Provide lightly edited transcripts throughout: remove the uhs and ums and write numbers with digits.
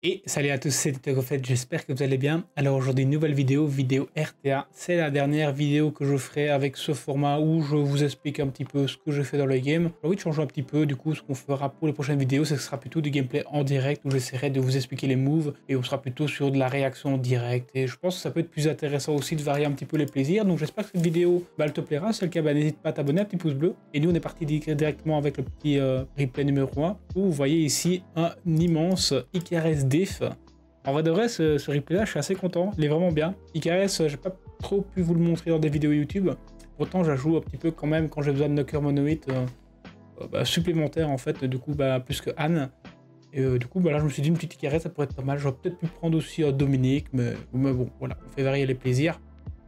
Et salut à tous, c'est Titographed, j'espère que vous allez bien. Alors aujourd'hui, nouvelle vidéo RTA. C'est la dernière vidéo que je ferai avec ce format où je vous explique un petit peu ce que je fais dans le game. J'ai envie de changer un petit peu, du coup ce qu'on fera pour les prochaines vidéos, c'est que ce sera plutôt du gameplay en direct où j'essaierai de vous expliquer les moves et on sera plutôt sur de la réaction directe. Et je pense que ça peut être plus intéressant aussi de varier un petit peu les plaisirs. Donc j'espère que cette vidéo elle te plaira. Si c'est le cas, n'hésite pas à t'abonner, un petit pouce bleu. Et nous on est parti directement avec le petit replay numéro 1 où vous voyez ici un immense Icarus Diff. En vrai de vrai, ce replay là, je suis assez content, il est vraiment bien. Icarus, j'ai pas trop pu vous le montrer dans des vidéos YouTube. Pourtant, j'ajoute un petit peu quand même quand j'ai besoin de knocker monoïde supplémentaire en fait, du coup, plus que Anne. Et du coup, là, je me suis dit une petite Icarus, ça pourrait être pas mal. J'aurais peut-être pu prendre aussi Dominique, mais bon, voilà, on fait varier les plaisirs.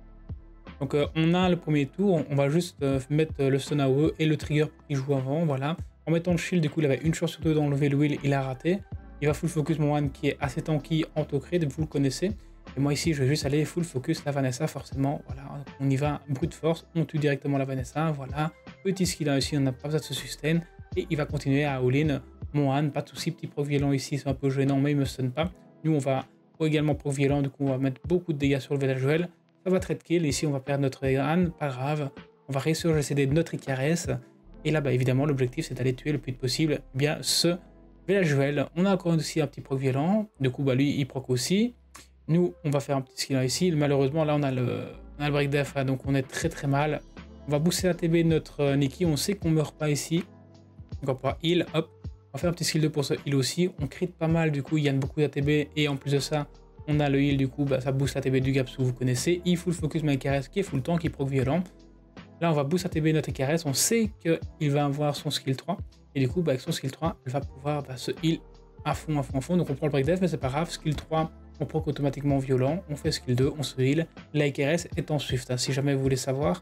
Donc, on a le premier tour, on va juste mettre le stun AOE et le trigger qui joue avant, voilà. En mettant le shield, du coup, il avait une chance sur deux d'enlever le wheel, il a raté. Il va full focus mon one qui est assez tanky en Tocred, vous le connaissez. Et moi ici, je vais juste aller full focus la Vanessa, forcément. Voilà, on y va brute force, on tue directement la Vanessa. Voilà, petit skill là aussi, on n'a pas besoin de se sustain. Et il va continuer à all-in mon one, pas de soucis. Petit proc violent ici, c'est un peu gênant, mais il me stun pas. Nous, on va également proc violent, du coup, on va mettre beaucoup de dégâts sur le village duel. Ça va trade kill. Ici, on va perdre notre Anne, pas grave. On va réussir à essayer de notre Icarus. Et là, évidemment, l'objectif, c'est d'aller tuer le plus vite possible bien ce village duel. On a encore aussi un petit proc violent, du coup lui il proc aussi. Nous on va faire un petit skill là ici, malheureusement là on a le break def, donc on est très mal. On va booster la TB de notre Nikki, on sait qu'on meurt pas ici, donc on va pouvoir heal, hop, on va faire un petit skill 2 pour ce heal aussi. On crit pas mal, du coup il gagne beaucoup d'ATB et en plus de ça on a le heal, du coup ça booste l'ATB du gap, vous connaissez. Il full focus ma Icarus qui est full tank, qui proc violent. Là on va boost ATB notre Icarus, on sait qu'il va avoir son skill 3. Et du coup, avec son skill 3, elle va pouvoir se heal à fond. Donc on prend le break def, mais c'est pas grave. Skill 3, on proc automatiquement violent. On fait skill 2, on se heal. La Icarus est en swift, si jamais vous voulez savoir.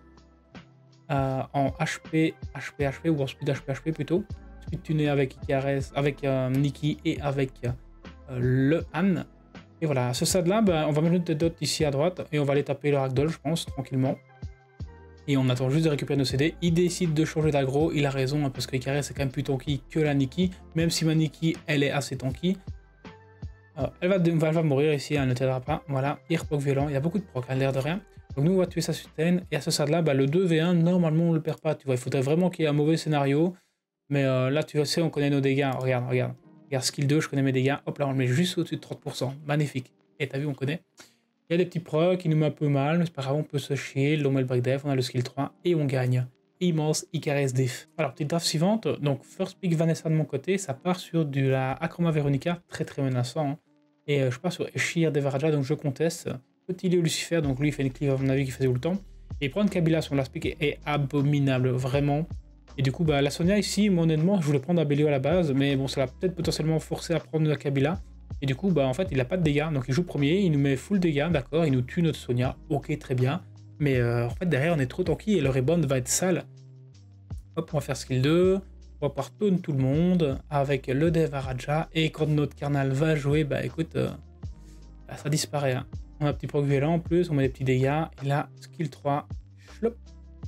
En HP ou en speed HP plutôt. Speed tuné avec Icarus, avec Nikki et avec le Han. Et voilà, à ce stade-là, on va mettre des dots ici à droite et on va aller taper le ragdoll, je pense, tranquillement. Et on attend juste de récupérer nos CD. Il décide de changer d'aggro, il a raison, parce que Icarus est quand même plus tanky que la Nikki, même si ma Nikki, elle est assez tanky. Elle va mourir ici, elle ne t'aidera pas. Voilà, il reproc violent, il y a beaucoup de proc, l'air de rien. Donc nous, on va tuer sa sustain, et à ce stade-là, le 2v1, normalement, on le perd pas, tu vois. Il faudrait vraiment qu'il y ait un mauvais scénario. Mais là, tu sais, on connaît nos dégâts. Regarde, skill 2, je connais mes dégâts. Hop là, on le met juste au-dessus de 30%. Magnifique. Et t'as vu, on connaît. Il y a des petits procs qui nous met un peu mal, mais c'est pas grave, on peut se shield, on met le break def, on a le skill 3 et on gagne. Immense Icarus Diff. Alors, petite draft suivante, donc first pick Vanessa de mon côté, ça part sur de la Acroma Veronica, très menaçant. Hein. Et je pars sur Eshir Devaraja, donc je conteste. Petit Léo Lucifer, donc lui il fait une cleave à mon avis qu'il faisait tout le temps. Et prendre Kabila sur last pick est abominable, vraiment. Et du coup, la Sonia ici, moi honnêtement, je voulais prendre Abelio à la base, mais bon, ça l'a peut-être potentiellement forcé à prendre la Kabila. Et du coup, en fait, il a pas de dégâts. Donc, il joue premier, il nous met full dégâts, d'accord, il nous tue notre Sonia. Ok, très bien. Mais en fait, derrière, on est trop tanky et le rebound va être sale. Hop, on va faire skill 2. On va pouvoir taunt tout le monde avec le Devaraja. Et quand notre Carnal va jouer, écoute, ça disparaît. Hein. On a un petit proc violent en plus, on met des petits dégâts. Et là, skill 3, chlop.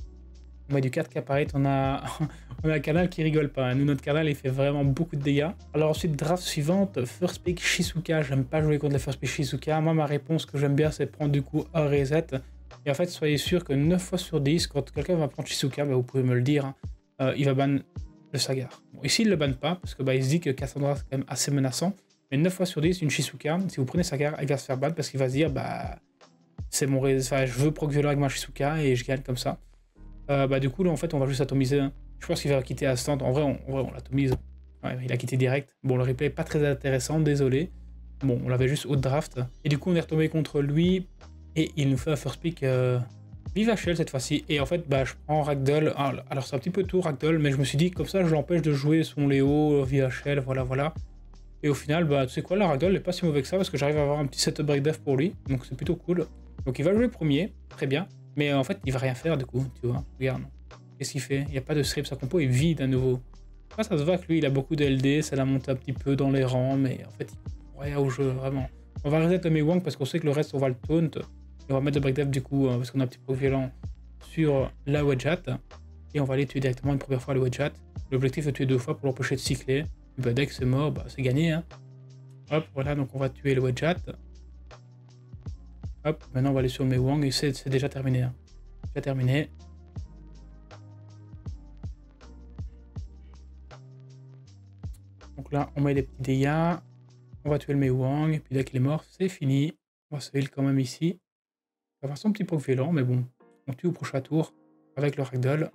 On met du 4K pareil, on a un canal qui rigole pas. Hein. Nous, notre canal, il fait vraiment beaucoup de dégâts. Alors ensuite, draft suivante, first pick Shizuka. J'aime pas jouer contre les first pick Shizuka. Moi, ma réponse que j'aime bien, c'est prendre du coup un reset. Et en fait, soyez sûr que 9 fois sur 10, quand quelqu'un va prendre Shizuka, vous pouvez me le dire, hein, il va ban le Sagar. Bon, ici, il le banne pas, parce que il se dit que Cassandra, c'est quand même assez menaçant. Mais 9 fois sur 10, une Shizuka, si vous prenez Sagar, il va se faire ban parce qu'il va se dire, c'est mon reset, je veux proc violent avec ma Shizuka et je gagne comme ça. Du coup là en fait on va juste atomiser. Hein. Je pense qu'il va quitter instant. En vrai on l'atomise. Ouais, il a quitté direct. Bon le replay est pas très intéressant, désolé. Bon on l'avait juste au draft. Et du coup on est retombé contre lui. Et il nous fait un first pick VivaShell cette fois-ci. Et en fait je prends Ragdoll. Alors c'est un petit peu tout Ragdoll. Mais je me suis dit comme ça je l'empêche de jouer son Léo, VivaShell, voilà. Et au final tu sais quoi, la Ragdoll est pas si mauvais que ça. Parce que j'arrive à avoir un petit setup break def pour lui. Donc c'est plutôt cool. Donc il va jouer premier, très bien. Mais en fait, il va rien faire du coup, tu vois. Regarde. Qu'est-ce qu'il fait? Il n'y a pas de strip, sa compo est vide à nouveau. Là, ça se voit que lui, il a beaucoup de LD, ça l'a monté un petit peu dans les rangs, mais en fait, il rien au jeu, vraiment. On va reset le Meiwang parce qu'on sait que le reste, on va le taunt. Et on va mettre le break def du coup, parce qu'on a un petit proc violent sur la Wedgeat. Et on va aller tuer directement une première fois le Wedgeat. L'objectif est de tuer 2 fois pour l'empêcher de cycler. Et dès que c'est mort, c'est gagné. Hein. Hop, voilà, donc on va tuer le Wedjat. Hop, maintenant on va aller sur le Mei Wang et c'est déjà terminé. Hein. Déjà terminé. Donc là, on met les petits dégâts. On va tuer le Mei Wang. Et puis dès qu'il est mort, c'est fini. On va se heal quand même ici. Ça va faire son petit poke violent, mais bon. On tue au prochain tour avec le Ragdoll.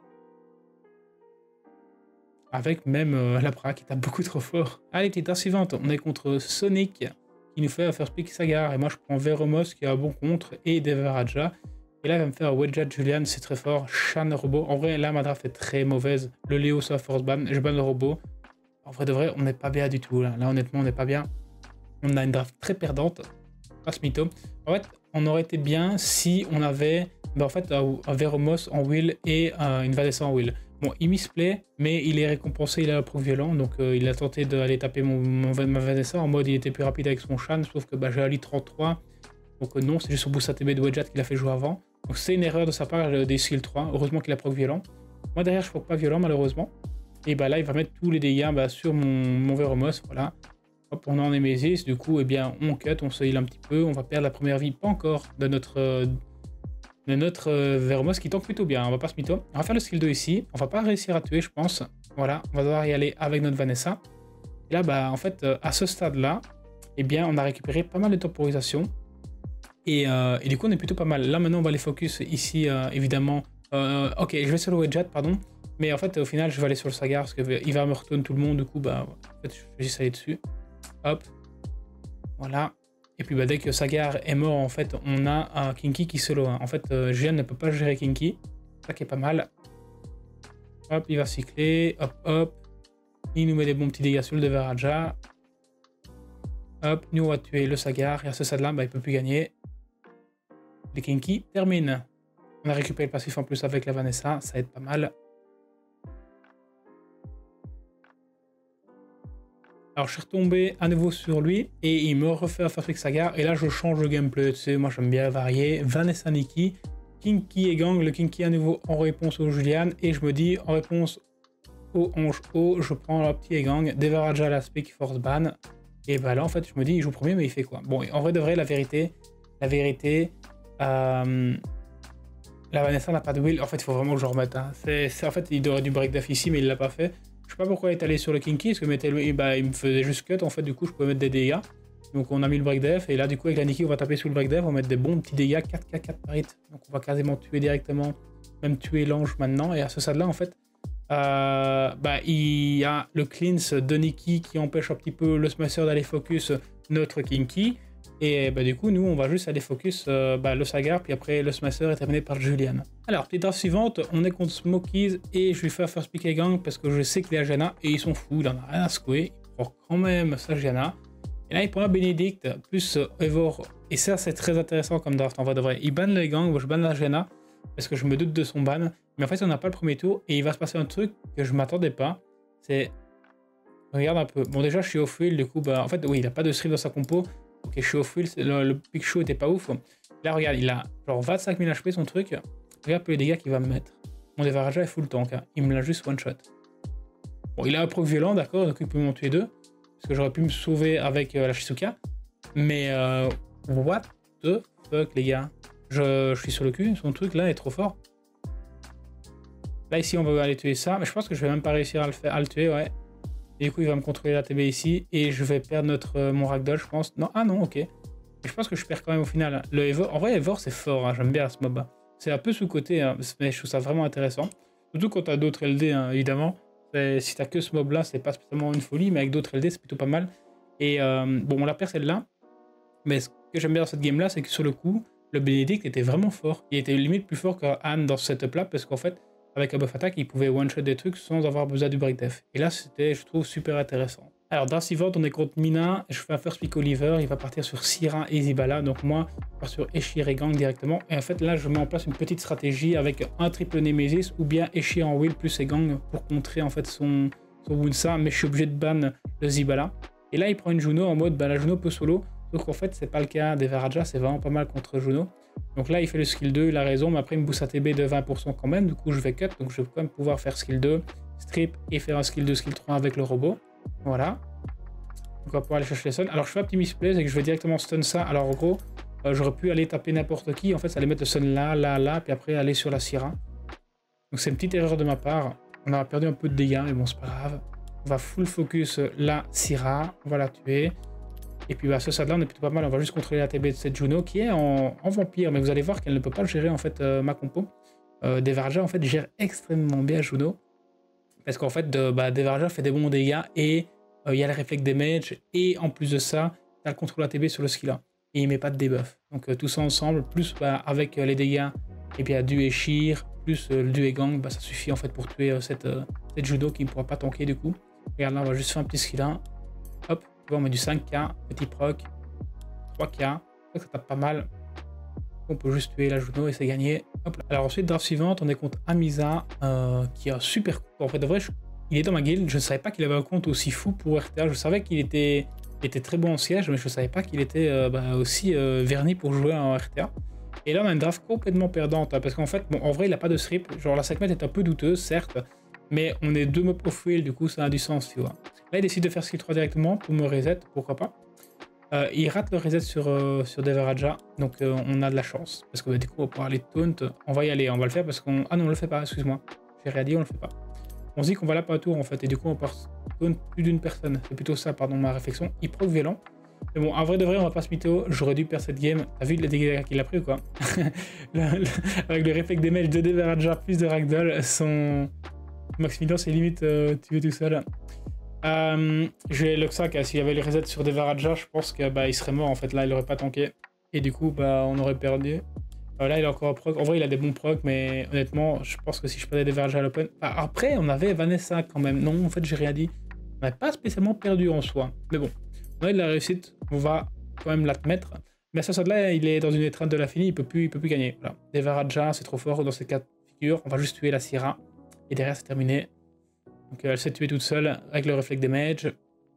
Avec même la Bra qui tape beaucoup trop fort. Allez, petite tasse suivante. On est contre Sonic qui nous fait First Pick Sagar. Et moi, je prends Veromos qui a un bon contre et Devaraja. Et là, il va me faire Wedjat Julian, c'est très fort. Shan robot. En vrai, là, ma draft est très mauvaise. Le Léo, ça force ban. Je ban le robot. En vrai de vrai, on n'est pas bien du tout. Là, honnêtement, on n'est pas bien. On a une draft très perdante. Pas ce mytho. En fait, on aurait été bien si on avait en fait, un Veromos en wheel et une Vanessa en wheel. Bon, il misplay, mais il est récompensé, il a un proc violent, donc il a tenté d'aller taper ma Vanessa en mode il était plus rapide avec son Shan, sauf que j'ai Ali 33, donc non, c'est juste son boost ATB de Wedjat qu'il a fait jouer avant. Donc c'est une erreur de sa part des skill 3, heureusement qu'il a proc violent. Moi derrière je proc pas violent malheureusement, et là il va mettre tous les dégâts sur mon Veromos, voilà. Hop, on est en Nemesis, du coup on cut, on se heal un petit peu, on va perdre la première vie, pas encore, de notre Veromos qui tank plutôt bien, on va pas se mytho. On va faire le skill 2 ici, on va pas réussir à tuer je pense, voilà, on va devoir y aller avec notre Vanessa. Et là en fait à ce stade là, on a récupéré pas mal de temporisation et du coup on est plutôt pas mal. Là maintenant on va les focus ici évidemment, ok je vais sur le Wedjat pardon, mais en fait au final je vais aller sur le Sagar parce qu'il va me retourner tout le monde, du coup en fait je vais juste aller dessus, hop, voilà. Et puis dès que Sagar est mort, en fait, on a un Kinky qui solo. Hein. En fait, Gian ne peut pas gérer Kinky. Ça qui est pas mal. Hop, il va cycler. Hop, hop. Il nous met des bons petits dégâts sur le Devaraja. Hop, nous on va tuer le Sagar. Et à ce stade-là, il peut plus gagner. Les Kinky terminent. On a récupéré le passif en plus avec la Vanessa. Ça aide pas mal. Alors je suis retombé à nouveau sur lui et il me refait un First Pick Sagar et là je change le gameplay, tu sais, moi j'aime bien varier. Vanessa Nikki, Kinky et Gang, le Kinky à nouveau en réponse au Julian et je me dis en réponse au Ange O, je prends le petit Gang, Devaraja l'aspect qui force ban et là en fait je me dis il joue premier mais il fait quoi? Bon en vrai de vrai la vérité, la Vanessa n'a pas de wheel, en fait il faut vraiment que je remette. Hein. En fait il aurait dû break def ici mais il l'a pas fait. Je sais pas pourquoi il est allé sur le Kinky, parce que il me faisait juste cut, en fait, du coup, je pouvais mettre des dégâts. Donc, on a mis le break def, et là, du coup, avec la Nikki, on va taper sous le break def, on va mettre des bons petits dégâts, 4k, 4 par hit. Donc, on va quasiment tuer directement, même tuer l'ange maintenant. Et à ce stade-là, en fait, il y a le cleanse de Nikki qui empêche un petit peu le smasher d'aller focus notre Kinky. Et du coup, nous, on va juste aller focus le Sagar, puis après, le smasher est terminé par Julian. Alors, petite draft suivante, on est contre Smokies, et je lui fais un First Pick et Gang, parce que je sais qu'il est à Jana, et ils sont fous, il en a rien à secouer. Il prend quand même sa Jana. Et là, il prend un Bénédicte, plus Evor, et ça, c'est très intéressant comme draft, en vrai de vrai. Il banne les gangs, moi je banne la Jana, parce que je me doute de son ban, mais en fait, on n'a pas le premier tour, et il va se passer un truc que je m'attendais pas, c'est... Regarde un peu. Bon, déjà, je suis off wheel, du coup, en fait, oui, il a pas de strip dans sa compo. Ok, je suis off wheel, le pick show était pas ouf. Là, regarde, il a genre 25 000 HP son truc. Regarde un peu les dégâts qu'il va me mettre. Mon Devaraja est full tank, hein. Il me l'a juste one shot. Bon, il a un proc violent, d'accord, donc il peut m'en tuer deux. Parce que j'aurais pu me sauver avec la Shizuka. Mais, what the fuck, les gars. Je suis sur le cul, son truc là est trop fort. Là, ici, on va aller tuer ça. Mais je pense que je vais même pas réussir à le tuer, ouais. Et du coup, il va me contrôler la TB ici et je vais perdre mon Ragdoll, je pense. Non, ah non, ok. Et je pense que je perds quand même au final. Le Evor, en vrai, Evor, c'est fort, hein, j'aime bien ce mob. C'est un peu sous-côté, hein, mais je trouve ça vraiment intéressant. Surtout quand tu as d'autres LD, hein, évidemment. Si tu as que ce mob-là, c'est pas spécialement une folie, mais avec d'autres LD, c'est plutôt pas mal. Et bon, on la perd celle-là. Mais ce que j'aime bien dans cette game-là, c'est que sur le coup, le Bénédicte était vraiment fort. Il était limite plus fort que Anne dans ce setup-là, parce qu'en fait, avec un buff attack, il pouvait one-shot des trucs sans avoir besoin du break def. Et là, c'était, je trouve, super intéressant. Alors, dans suivante, on est contre Mina. Je fais un first pick Oliver. Il va partir sur Syrah et Zibala. Donc, moi, je pars sur Eshir et Gang directement. Et en fait, là, je mets en place une petite stratégie avec un triple Nemesis ou bien Eshir en wheel plus et Gang pour contrer en fait son Wunsa. Mais je suis obligé de ban le Zibala. Et là, il prend une Juno en mode, la Juno peut solo. Donc, en fait, c'est pas le cas des Varaja. C'est vraiment pas mal contre Juno. Donc là, il fait le skill 2, il a raison, mais après, il me booste ATB de 20% quand même. Du coup, je vais cut, donc je vais quand même pouvoir faire skill 2, strip et faire un skill 2, skill 3 avec le robot. Voilà. on va pouvoir aller chercher les stuns. Alors je fais un petit misplay, c'est que je vais directement stun ça. Alors en gros, j'aurais pu aller taper n'importe qui. En fait, ça allait mettre le stun là, là, là, puis après aller sur la Syrah. Donc c'est une petite erreur de ma part. On a perdu un peu de dégâts, mais bon, c'est pas grave. On va full focus la Syrah, on va la tuer. Et puis bah, ce stade là on est plutôt pas mal, on va juste contrôler la TB de cette Juno qui est en vampire, mais vous allez voir qu'elle ne peut pas gérer en fait ma compo. Devarja en fait gère extrêmement bien Juno, parce qu'en fait Devarja fait des bons dégâts et il y a le réflexe damage, et en plus de ça, tu as le contrôle ATB sur le skill là, et il met pas de debuff. Donc tout ça ensemble, plus avec les dégâts, et bien du et Sheer, plus le du et gang, ça suffit en fait pour tuer cette Juno qui ne pourra pas tanker du coup. Regarde là, on va juste faire un petit skill 1. Hop, on met du 5k, petit proc, 3k, ça tape pas mal. On peut juste tuer la Juno et c'est gagné. Hop là. Alors ensuite, draft suivante, on est contre Amisa, qui a un super coup. En fait, de vrai, il est dans ma guilde, je ne savais pas qu'il avait un compte aussi fou pour RTA. Je savais qu'il était très bon en siège, mais je ne savais pas qu'il était aussi verni pour jouer en RTA. Et là, on a une draft complètement perdante, hein, parce qu'en fait, bon, en vrai, il n'a pas de strip. Genre, la 5 mètres est un peu douteuse, certes, mais on est 2 mobs au fuel, du coup, ça a du sens, tu vois. Là, il décide de faire skill 3 directement pour me reset, pourquoi pas. Il rate le reset sur Devarja, donc on a de la chance. Parce que du coup, on va pouvoir aller taunt. On va y aller, on va le faire parce qu'on... Ah non, on le fait pas, excuse-moi. J'ai rien dit, on le fait pas. On se dit qu'on va là pas à tour en fait, et du coup, on part taunt plus d'une personne. C'est plutôt ça, pardon, ma réflexion. Il proc violent. Mais bon, en vrai de vrai, on va pas se mytho. J'aurais dû perdre cette game. T'as vu les dégâts qu'il a pris ou quoi? Avec le réflexe des mails de Devarja plus de Ragdoll, son Maximilian, c'est limite tué tout seul. J'ai Luxac, s'il y avait le reset sur Devarja, je pense qu'il serait mort en fait. Là, il aurait pas tanké. Et du coup, on aurait perdu. Là, il a encore un proc. En vrai, il a des bons procs, mais honnêtement, je pense que si je perdais Devarja à l'open. Après, on avait Vanessa quand même. Non, en fait, j'ai rien dit. On n'a pas spécialement perdu en soi. Mais bon, on a de la réussite. On va quand même l'admettre. Mais à ce stade-là, il est dans une étreinte de l'infini. Il peut plus gagner. Voilà. Devarja, c'est trop fort dans ces cas de figure. On va juste tuer la Syrah. Et derrière, c'est terminé. Donc elle s'est tuée toute seule avec le réflexe damage.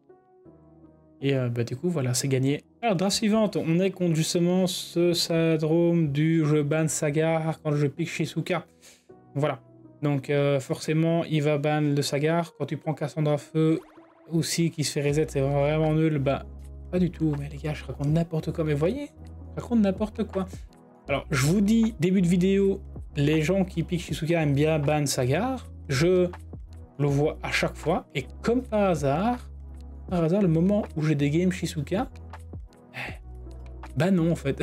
Et du coup, voilà, c'est gagné. Alors, draft suivante, on est contre justement ce syndrome du je ban Sagar quand je pique Shizuka. Voilà. Donc forcément, il va ban le Sagar. Quand tu prends Cassandra Feu aussi qui se fait reset, c'est vraiment nul. Pas du tout. Mais les gars, je raconte n'importe quoi. Mais voyez, je raconte n'importe quoi. Alors, je vous dis, début de vidéo, les gens qui piquent Shizuka aiment bien ban Sagar. Je le vois à chaque fois, et comme par hasard, le moment où j'ai des games Shizuka, non en fait.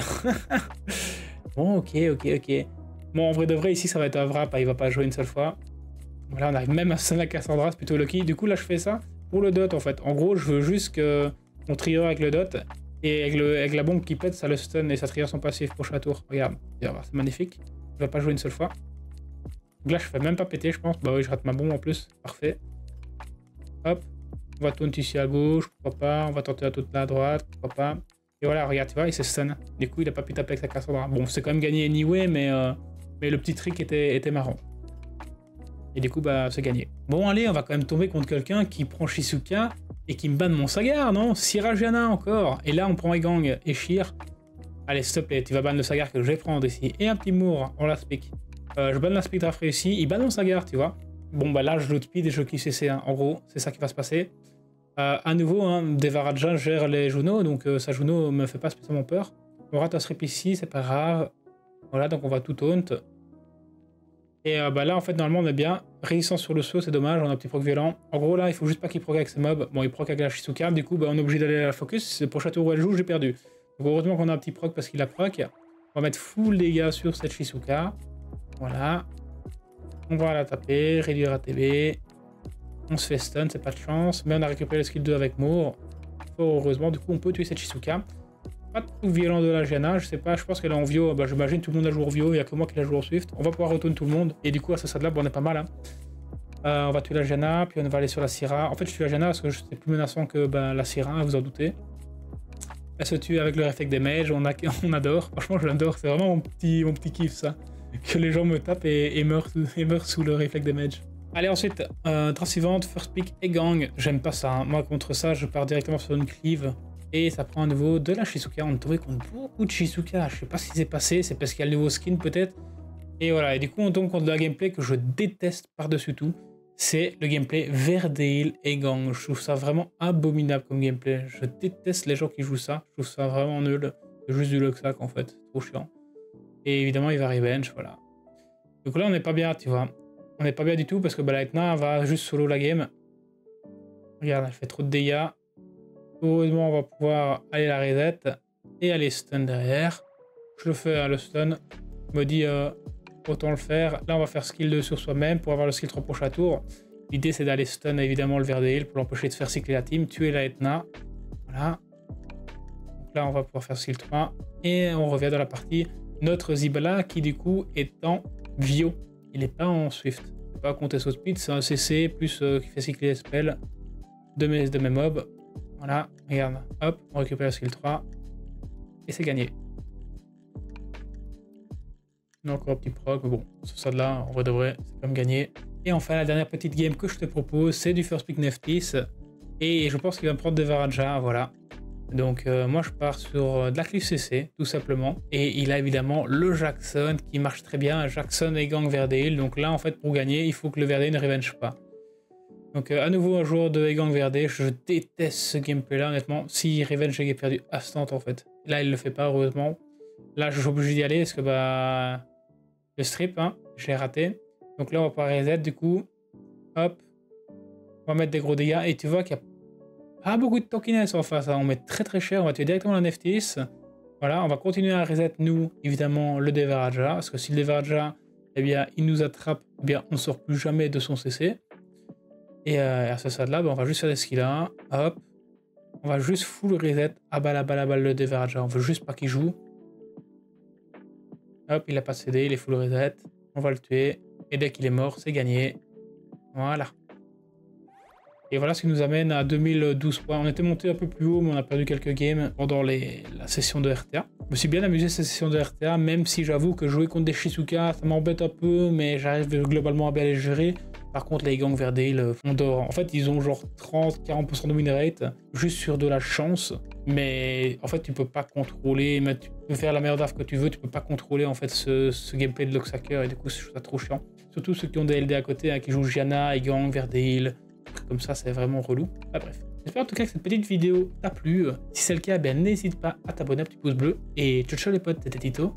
Bon, ok. Bon, en vrai de vrai, ici ça va être un wrap, il va pas jouer une seule fois. Voilà, on arrive même à stun la Cassandra, c'est plutôt lucky. Du coup, là, je fais ça pour le dot en fait. En gros, je veux juste que mon trigger avec le dot, et avec la bombe qui pète, ça le stun et ça trigger son passif prochain tour. Regarde, c'est magnifique. Il va pas jouer une seule fois. Donc là, je fais même pas péter, je pense. Bah oui, je rate ma bombe en plus. Parfait. Hop. On va taunt ici à gauche, pourquoi pas. On va tenter à toute la droite, pourquoi pas. Et voilà, regarde, tu vois, il s'est stun. Du coup, il a pas pu taper avec sa Cassandra. Bon, c'est quand même gagné anyway, mais le petit trick était marrant. Et du coup, c'est gagné. Bon, allez, on va quand même tomber contre quelqu'un qui prend Shizuka et qui me banne mon Sagar, non? Sirajana encore. Et là, on prend Egang et Sheer. Allez, s'il te plaît, tu vas ban le Sagar que je vais prendre ici. Et un petit Moore, on la speak. Je banne la speed draft réussi, il banne mon Sagar, tu vois. Bon, là, je loot speed et je kill CC1. En gros, c'est ça qui va se passer. À nouveau, Devarja gère les Juno, donc sa Juno me fait pas spécialement peur. On rate un strip ici, c'est pas grave. Voilà, donc on va tout taunt. Et là, en fait, normalement, on est bien. Résistance sur le saut, c'est dommage, on a un petit proc violent. En gros, là, il faut juste pas qu'il proc avec ses mobs. Bon, il proc avec la Shizuka, du coup, on est obligé d'aller à la focus. Le prochain tour où elle joue, j'ai perdu. Donc, heureusement qu'on a un petit proc parce qu'il a proc. On va mettre full dégâts sur cette Shizuka. Voilà. On va la taper, réduire ATB. On se fait stun, c'est pas de chance. Mais on a récupéré le skill 2 avec Moore. Fort heureusement, du coup, on peut tuer cette Shizuka. Pas de coup violent de la Gianna, je sais pas, je pense qu'elle est en Vio. J'imagine tout le monde a joué en Vio, il n'y a que moi qui l'a joué en Swift. On va pouvoir retourner tout le monde. Et du coup, à ce stade-là, on est pas mal. Hein. On va tuer la Gianna, puis on va aller sur la Syrah. En fait, je tue la Gianna parce que c'est plus menaçant que la Syrah, vous en doutez. Elle se tue avec le réflexe des mages, on adore. Franchement, je l'adore, c'est vraiment mon petit kiff, ça. Que les gens me tapent et meurent sous le réflexe des mages. Allez, ensuite, draft suivante, first pick et gang. J'aime pas ça. Hein. Moi, contre ça, je pars directement sur une cleave. Et ça prend à nouveau de la Shizuka. On est tombé contre beaucoup de Shizuka. Je sais pas ce qui s'est passé. C'est parce qu'il y a le nouveau skin, peut-être. Et voilà. Et du coup, on tombe contre de la gameplay que je déteste par-dessus tout. c'est le gameplay Verdale et Gang. Je trouve ça vraiment abominable comme gameplay. Je déteste les gens qui jouent ça. Je trouve ça vraiment nul. C'est juste du Luxac en fait. Trop chiant. Et évidemment, il va revenge, voilà. Donc là, on n'est pas bien, tu vois. On n'est pas bien du tout parce que bah, Lightna va juste solo la game. Regarde, elle fait trop de dégâts. Heureusement, on va pouvoir aller la reset et aller stun derrière. Je le fais, hein, le stun. Je me dis, autant le faire. Là, on va faire skill 2 sur soi-même pour avoir le skill 3 prochain tour. L'idée, c'est d'aller stun évidemment le Verdale pour l'empêcher de faire cycler la team, tuer la Etna. Voilà. Donc là, on va pouvoir faire skill 3. Et on revient dans la partie. Notre Zibala qui, du coup, est en Vio. Il n'est pas en Swift. C'est pas compter au speed, c'est un CC plus qui fait cycler les spells de mes mobs. Voilà, regarde, hop, on récupère le skill 3 et c'est gagné. Encore un petit proc, mais bon, sur ça de là, en vrai de vrai, c'est comme gagné. Et enfin, la dernière petite game que je te propose, c'est du First Pick Neftis. Et je pense qu'il va me prendre des Varaja, voilà. Donc moi je pars sur de la Cliff CC, tout simplement. Et il a évidemment le Jackson qui marche très bien, Jackson et Gang Verdale. Donc là, en fait, pour gagner, il faut que le Verdale ne revenge pas. Donc à nouveau un joueur de Egang Verdale, je déteste ce gameplay là honnêtement. Si revenge, j'ai perdu instant en fait. Là il le fait pas heureusement. Là je suis obligé d'y aller parce que bah le strip, hein, je l'ai raté. Donc là on va pas reset du coup. Hop. On va mettre des gros dégâts et tu vois qu'il y a pas beaucoup de tokeness en face. Hein. On met très cher, on va tuer directement la Neftis. Voilà, on va continuer à reset nous évidemment le Devaraja. Parce que si le Devaraja, eh bien il nous attrape, eh bien on sort plus jamais de son CC. Et à ce stade-là, bah, on va juste faire des skills 1, hop. On va juste full reset, à balle le Devaraja. On veut juste pas qu'il joue. Hop, il a pas cédé, il est full reset. On va le tuer. Et dès qu'il est mort, c'est gagné. Voilà. Et voilà ce qui nous amène à 2012 points. On était monté un peu plus haut, mais on a perdu quelques games pendant la session de RTA. Je me suis bien amusé cette session de RTA, même si j'avoue que jouer contre des Shizuka, ça m'embête un peu, mais j'arrive globalement à bien les gérer. Par contre, les Gang Verdale font d'or. En fait, ils ont genre 30-40% de win rate, juste sur de la chance. Mais en fait, tu peux pas contrôler, mais tu peux faire la meilleure draft que tu veux, tu peux pas contrôler en fait ce gameplay de Luxacker, et du coup, je trouve ça trop chiant. Surtout ceux qui ont des LD à côté, hein, qui jouent Gianna, Gang Verdale, comme ça, c'est vraiment relou. Ah, bref. J'espère en tout cas que cette petite vidéo t'a plu. Si c'est le cas, ben n'hésite pas à t'abonner, un petit pouce bleu. Et ciao ciao les potes, c'était Tito.